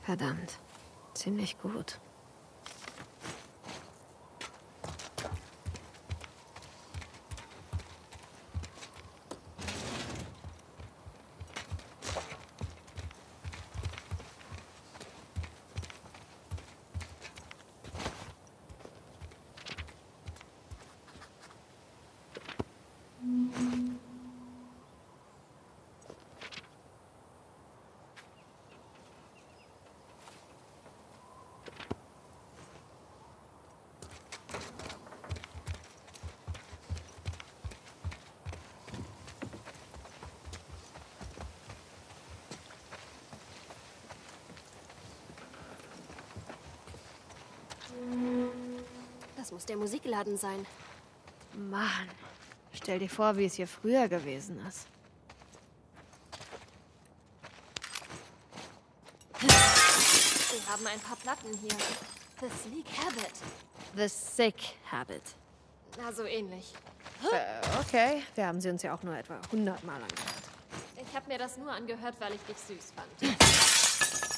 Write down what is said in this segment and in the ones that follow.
Verdammt. Ziemlich gut. Das muss der Musikladen sein. Mann, stell dir vor, wie es hier früher gewesen ist. Wir haben ein paar Platten hier. The Sleek Habit. The Sick Habit. Na, so ähnlich. Okay, wir haben sie uns ja auch nur etwa 100 Mal angehört. Ich habe mir das nur angehört, weil ich dich süß fand.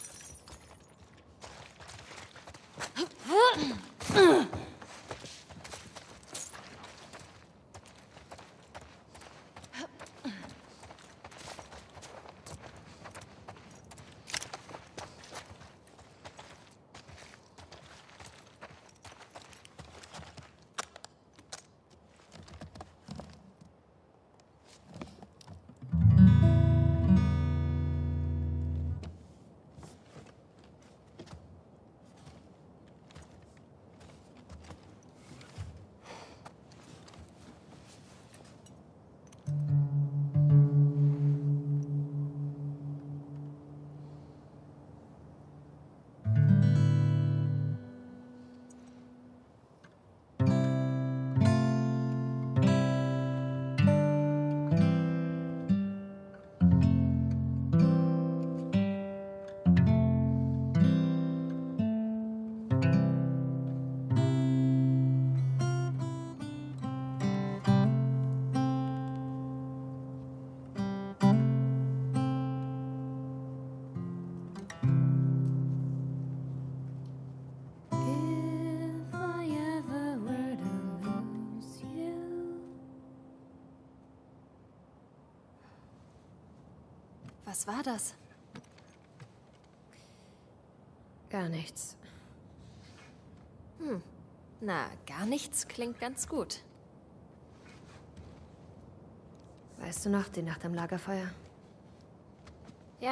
Was war das? Gar nichts. Na, gar nichts klingt ganz gut. Weißt du noch, die Nacht am Lagerfeuer? Ja.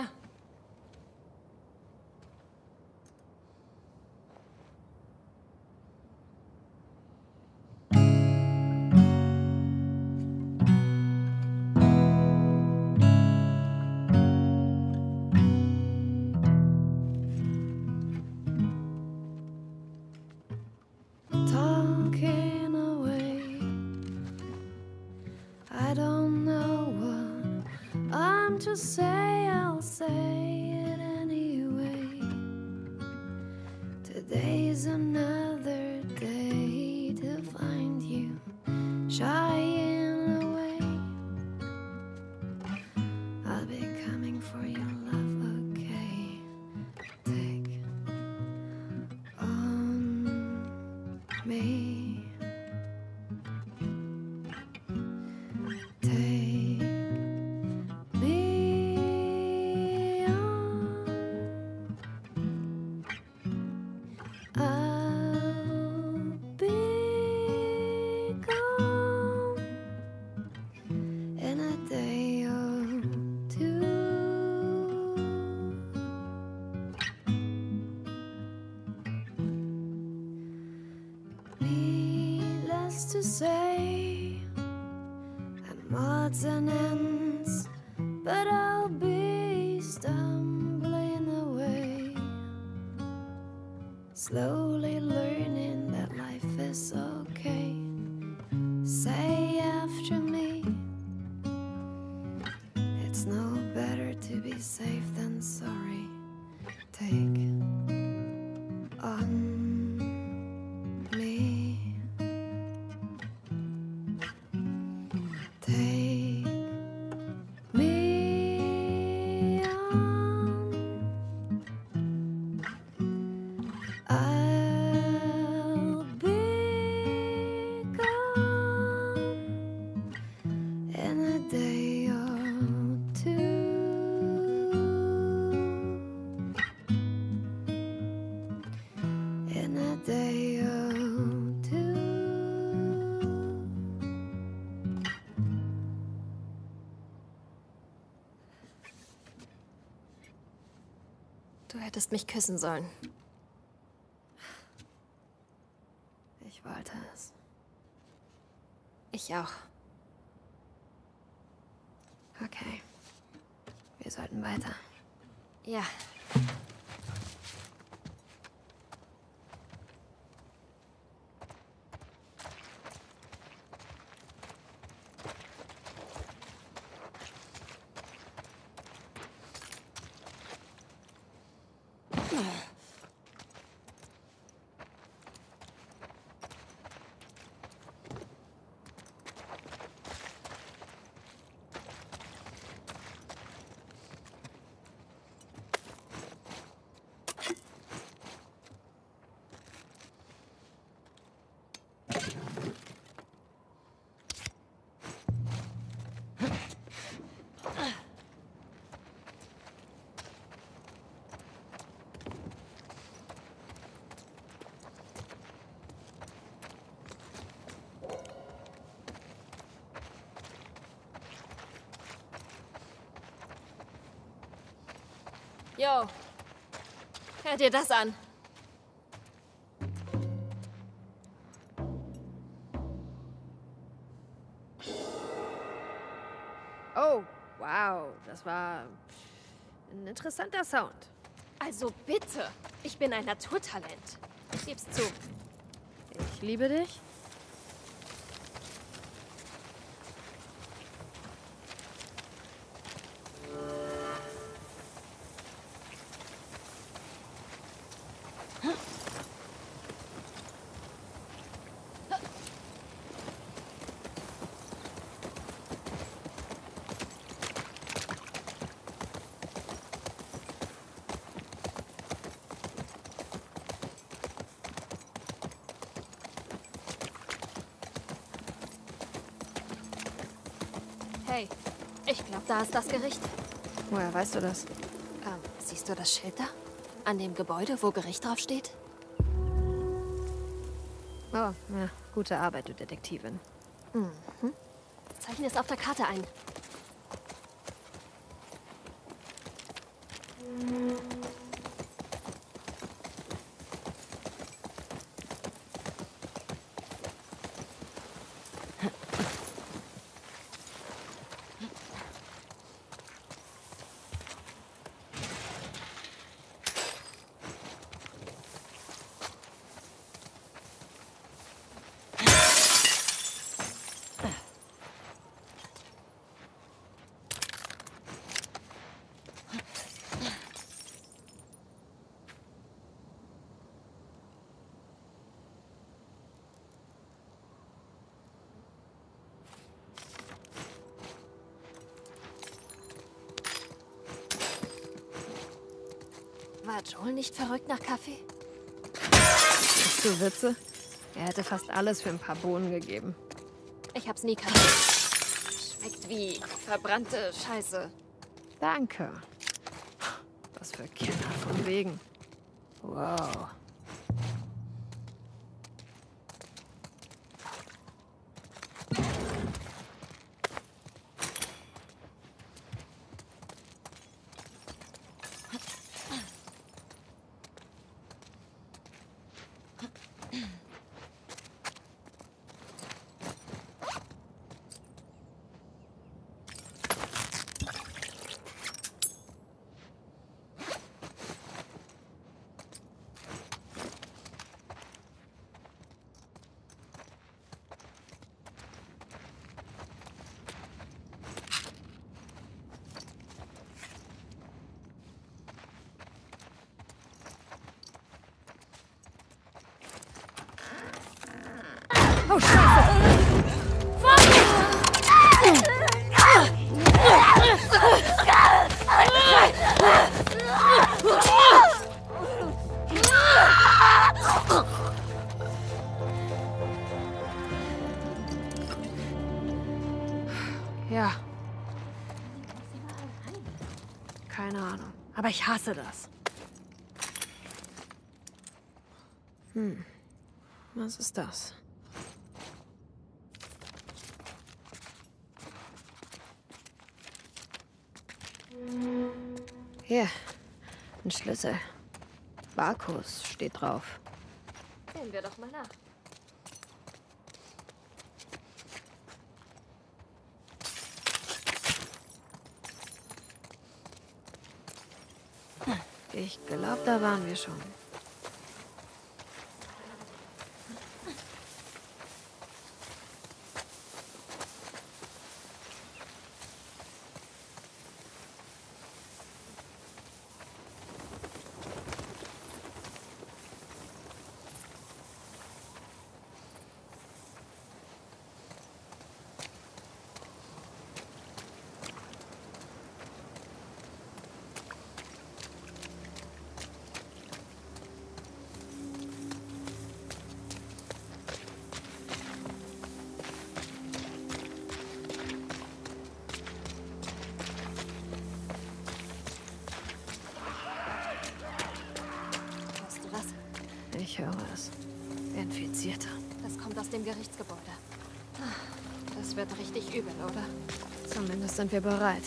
Talking away. I don't know what I'm to say. I'll say it anyway. Today's another day to find you shying away. I'll be coming for your love, okay? Take on me. Take me on. I'll be gone in a day or two. Needless to say, I'm odds and ends, but I'll be stumbling away, slowly learning that life is okay. Say after me, it's no better to be safe than sorry. Take on me. Take me on. Du hättest mich küssen sollen. Ich wollte es. Ich auch. Okay. Wir sollten weiter. Ja. Jo. Hör dir das an. Oh, wow. Das war ein interessanter Sound. Also bitte. Ich bin ein Naturtalent. Ich geb's zu. Ich liebe dich. Hey, ich glaube, da ist das Gericht. Woher weißt du das? Siehst du das Schild da? An dem Gebäude, wo Gericht draufsteht? Oh, ja. Gute Arbeit, du Detektivin. Zeichne es auf der Karte ein. War Joel nicht verrückt nach Kaffee? Hast du Witze? Er hätte fast alles für ein paar Bohnen gegeben. Ich hab's nie kapiert. Schmeckt wie verbrannte Scheiße. Danke. Was für Kenner von wegen. Wow. Oh, Scheiße! Ja. Keine Ahnung. Aber ich hasse das. Was ist das? Hier. Ein Schlüssel. Barkus steht drauf. Sehen wir doch mal nach. Ich glaube, da waren wir schon. Hörst du das? Ich höre es. Infizierte. Das kommt aus dem Gerichtsgebäude. Das wird richtig übel, oder? Zumindest sind wir bereit.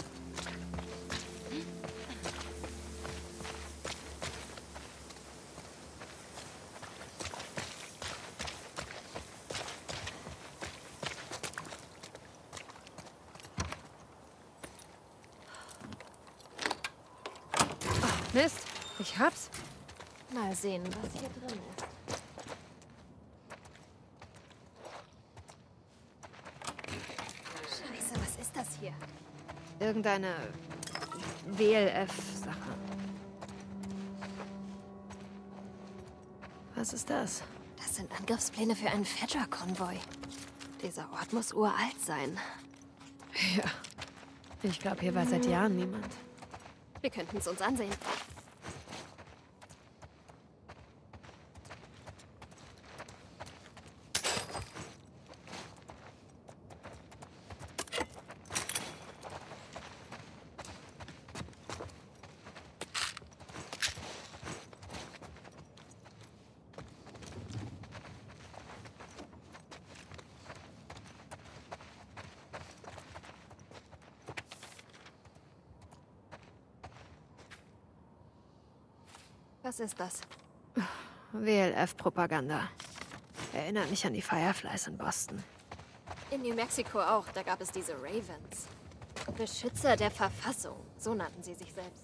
Oh, Mist, ich hab's. Mal sehen, was hier drin ist. Scheiße, was ist das hier? Irgendeine WLF-Sache. Was ist das? Das sind Angriffspläne für einen Fedra-Konvoi. Dieser Ort muss uralt sein. Ja. Ich glaube, hier war seit Jahren niemand. Wir könnten es uns ansehen. Was ist das? WLF-Propaganda. Erinnert mich an die Fireflies in Boston. In New Mexico auch, da gab es diese Ravens. Beschützer der Verfassung, so nannten sie sich selbst.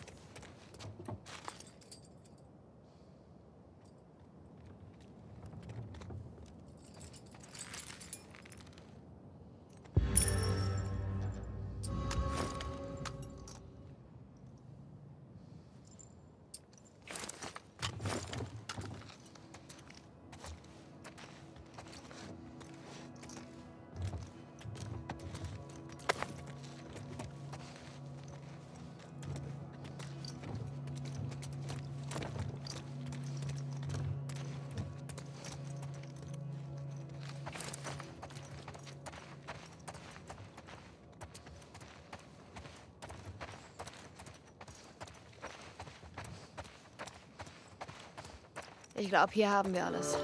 Ich glaube, hier haben wir alles.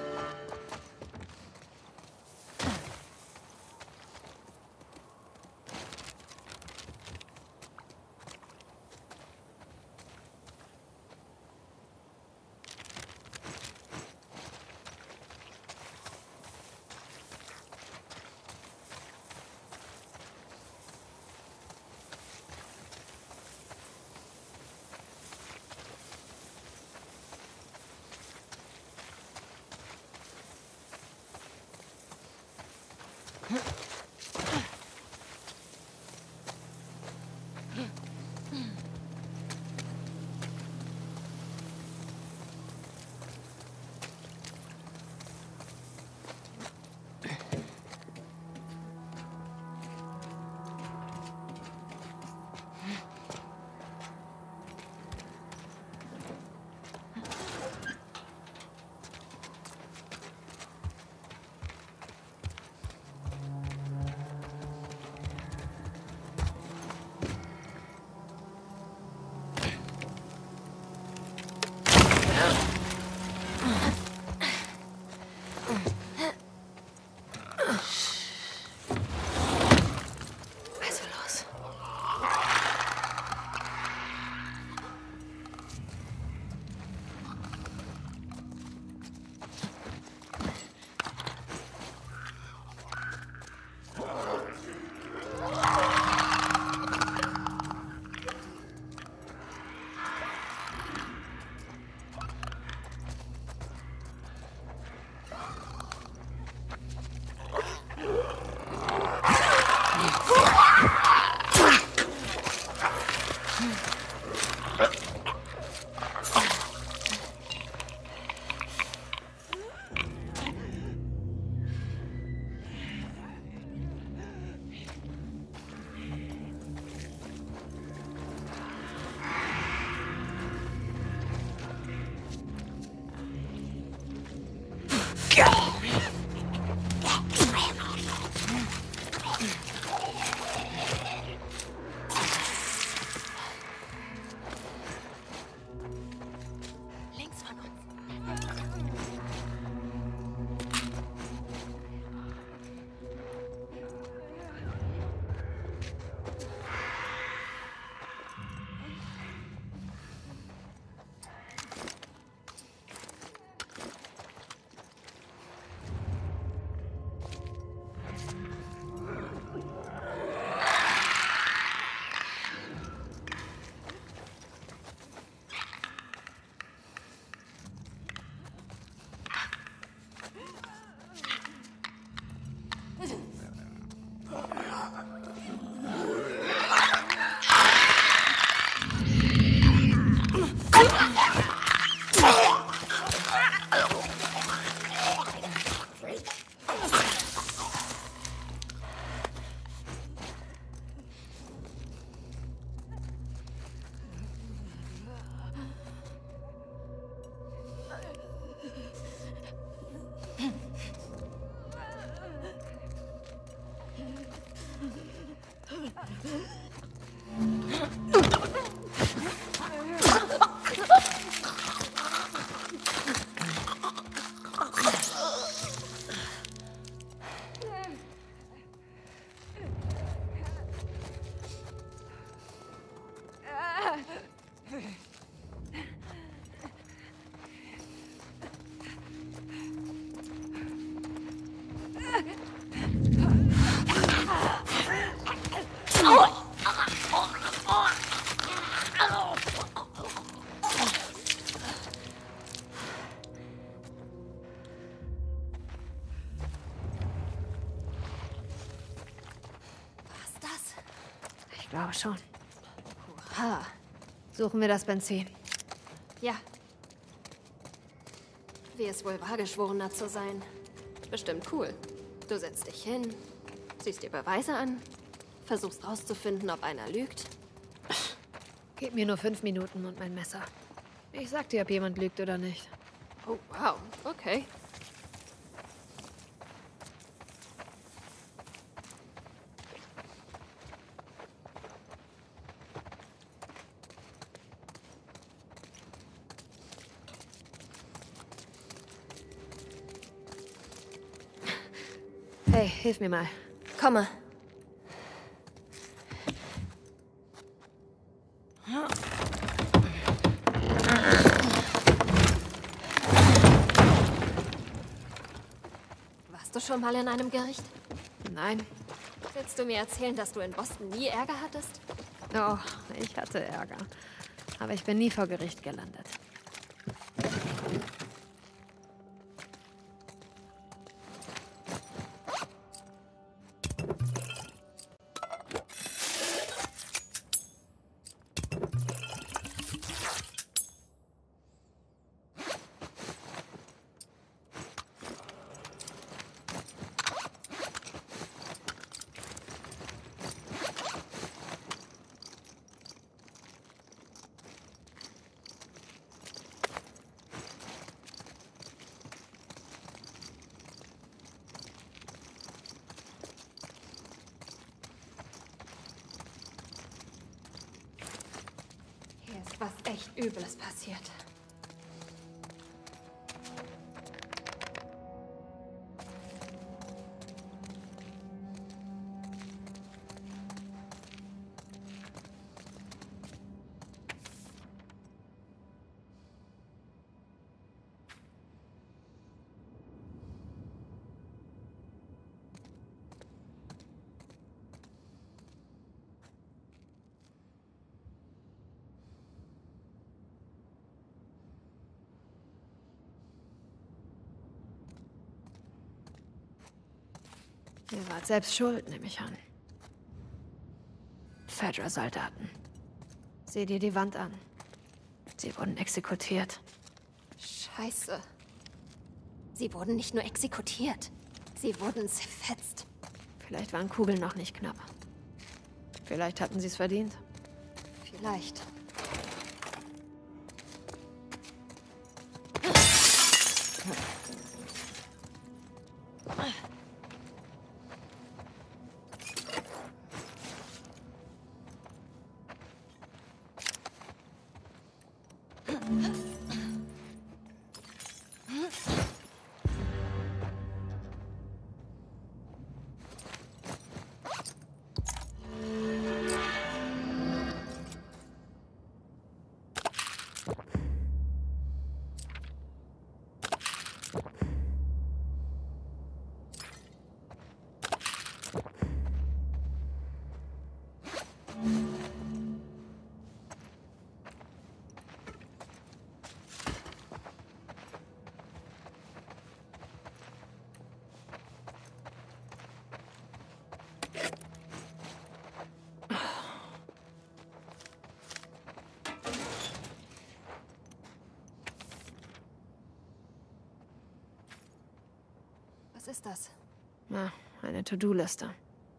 glaube schon. Ha. Suchen wir das Benzin. Ja. Wie es wohl war, Geschworener zu sein. Bestimmt cool. Du setzt dich hin, siehst dir Beweise an, versuchst rauszufinden, ob einer lügt. Gib mir nur 5 Minuten und mein Messer. Ich sag dir, ob jemand lügt oder nicht. Oh, wow. Okay. Hey, hilf mir mal. Komme. Warst du schon mal in einem Gericht? Nein. Willst du mir erzählen, dass du in Boston nie Ärger hattest? Oh, ich hatte Ärger. Aber ich bin nie vor Gericht gelandet. Hier ist was echt Übles passiert. Ihr wart selbst schuld, nehme ich an. Fedra-Soldaten. Sieh dir die Wand an. Sie wurden exekutiert. Scheiße. Sie wurden nicht nur exekutiert. Sie wurden zerfetzt. Vielleicht waren Kugeln noch nicht knapp. Vielleicht hatten sie es verdient. Vielleicht. Was ist das? Na, eine To-Do-Liste.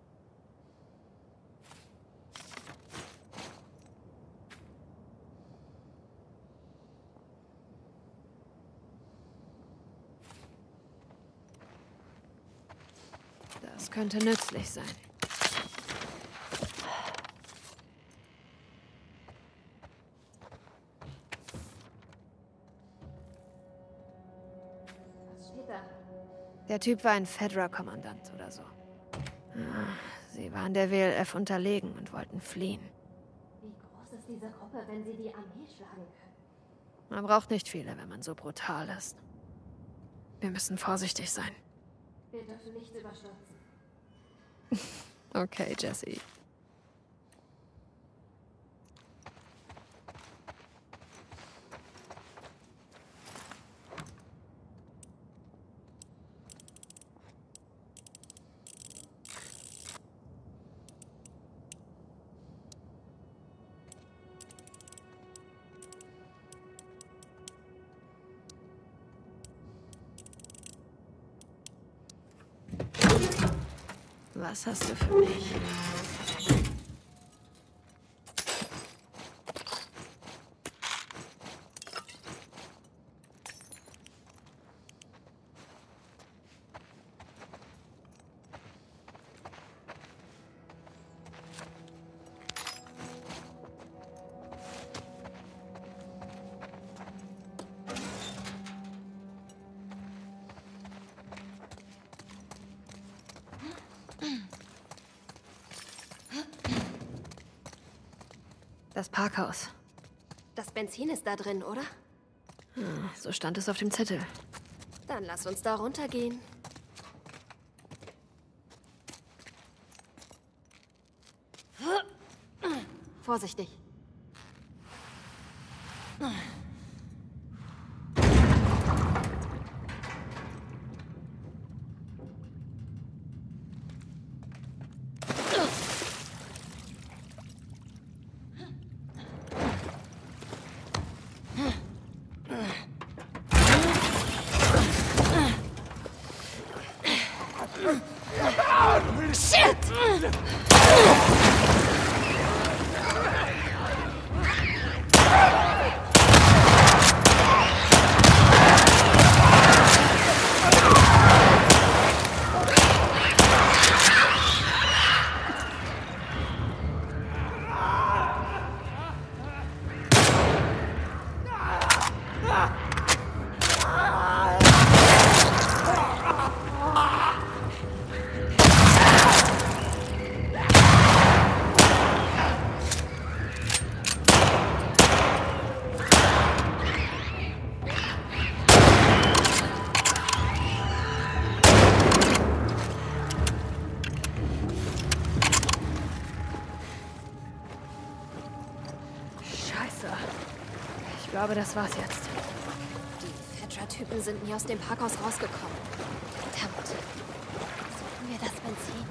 Das könnte nützlich sein. Was steht da? Der Typ war ein Fedra-Kommandant oder so. Sie waren der WLF unterlegen und wollten fliehen. Wie groß ist diese Gruppe, wenn sie die Armee schlagen können? Man braucht nicht viele, wenn man so brutal ist. Wir müssen vorsichtig sein. Wir dürfen nichts überstürzen. Okay, Jesse. Was hast du für mich? Das Parkhaus. Das Benzin ist da drin, oder? So stand es auf dem Zettel. Dann lass uns da runtergehen. Vorsichtig. Ich glaube, das war's jetzt. Die Fedra-Typen sind nie aus dem Parkhaus rausgekommen. Verdammt. Suchen wir das Benzin?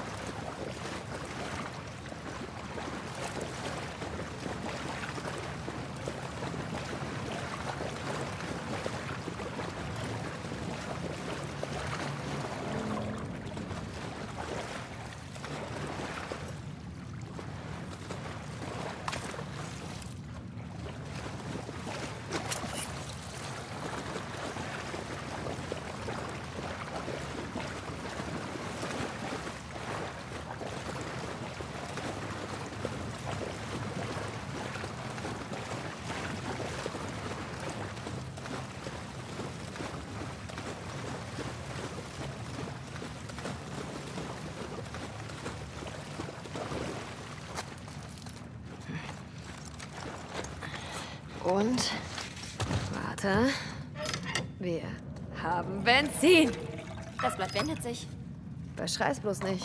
Und? Warte. Wir haben Benzin. Das Blatt wendet sich. Beschrei's bloß nicht.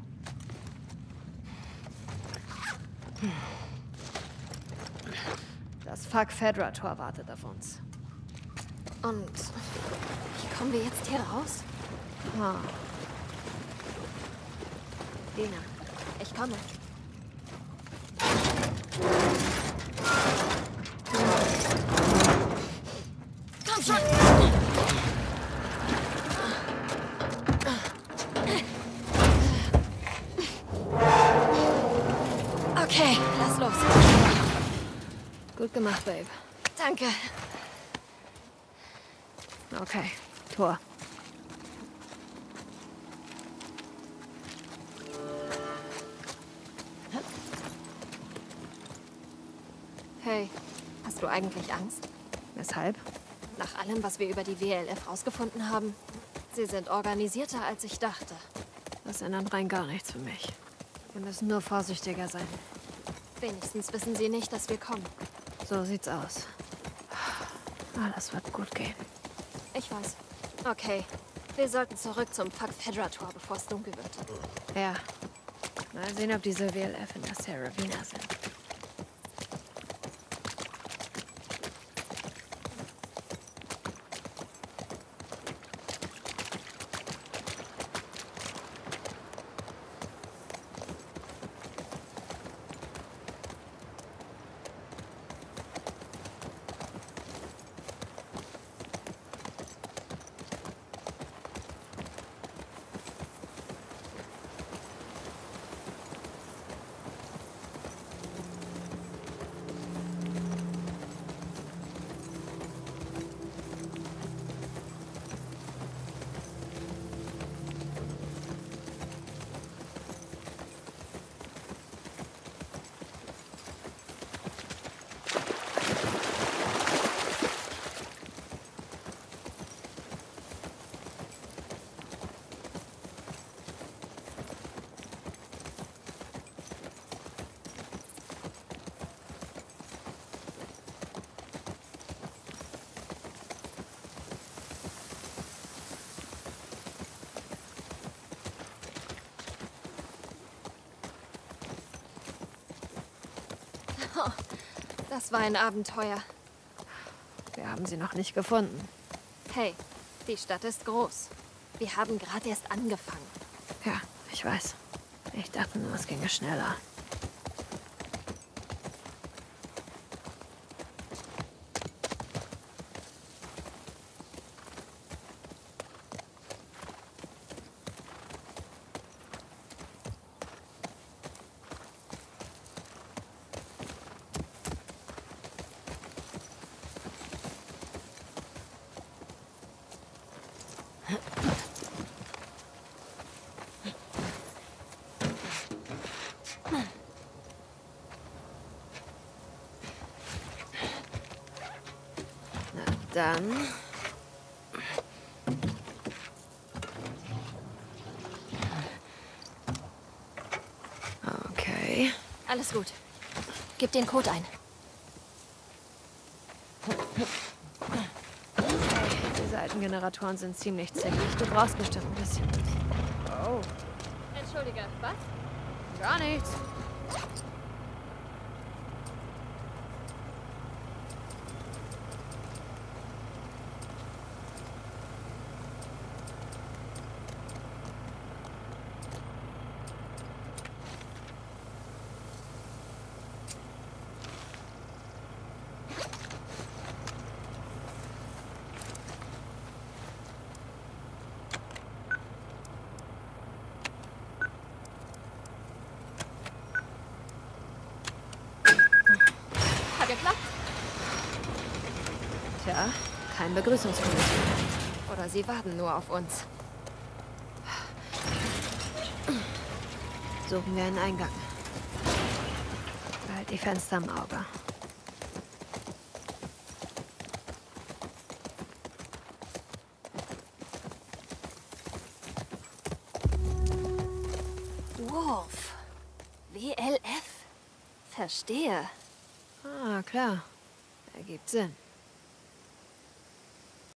Das Fuck Fedra-Tor wartet auf uns. Und wie kommen wir jetzt hier raus? Ah. Lena, ich komme. Komm schon! Okay, lass los. Gut gemacht, Babe. Danke. Okay, Tor. Hey, hast du eigentlich Angst? Weshalb? Nach allem, was wir über die WLF rausgefunden haben, sie sind organisierter, als ich dachte. Das ändert rein gar nichts für mich. Wir müssen nur vorsichtiger sein. Wenigstens wissen sie nicht, dass wir kommen. So sieht's aus. Alles wird gut gehen. Ich weiß. Okay, wir sollten zurück zum Fuck Fedra-Tor, bevor es dunkel wird. Ja. Mal sehen, ob diese WLF in der Saravina sind. Das war ein Abenteuer. Wir haben sie noch nicht gefunden. Hey, die Stadt ist groß. Wir haben gerade erst angefangen. Ja, ich weiß. Ich dachte nur, es ginge schneller. Na dann. Okay. Alles gut. Gib den Code ein. Die Seitengeneratoren sind ziemlich zickig. Du brauchst bestimmt ein bisschen. Oh, Entschuldige, was? gar nichts. Hat geklappt? Tja, kein Begrüßungskommentar. Oder sie warten nur auf uns. Suchen wir einen Eingang. Behalt die Fenster im Auge. Wolf. WLF. Verstehe. Ah, klar. Ergibt Sinn.